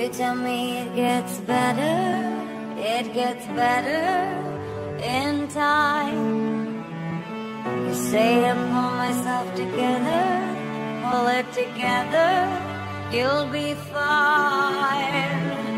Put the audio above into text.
tell me it gets better in time. You say to pull myself together, pull it together, you'll be fine.